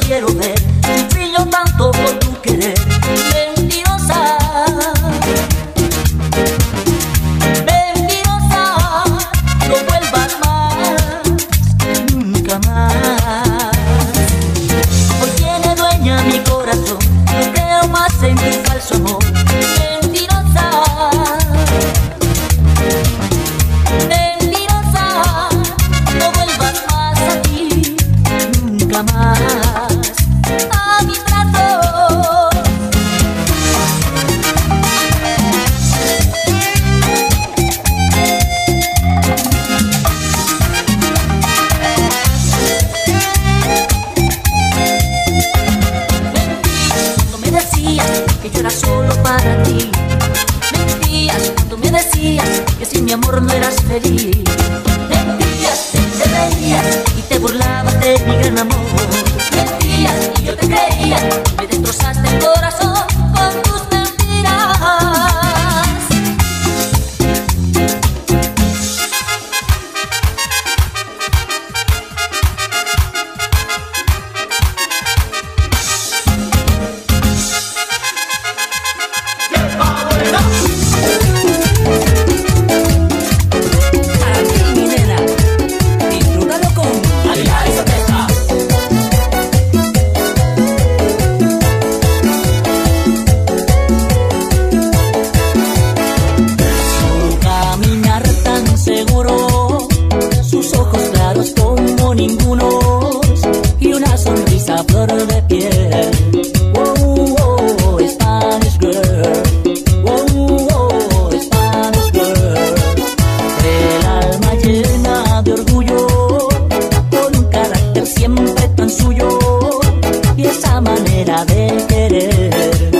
quiero ver. Sufrí yo tanto por tu querer, mentirosa. Mentirosa, no vuelvas más, nunca más. Hoy tiene dueña mi corazón, no creo más en tu falso amor. Mentirosa, mentirosa, no vuelvas más aquí, nunca más a mi trato. Cuando me decías que yo era solo para ti, mentías cuando me decías que sin mi amor no eras feliz. Mentías, te reías y te burlabas de mi gran amor. Mentías y yo te creía, me destrozaste el corazón con tus mentiras. Para ti, mi nena, disfrútalo con Aguilar y Sorpresa. Su caminar tan seguro, sus ojos claros como ninguno, y una sonrisa a flor de piel. Oh, oh, Spanish girl. Oh, oh, Spanish girl. El alma llena de orgullo, con un carácter siempre tan suyo, y esa manera de querer.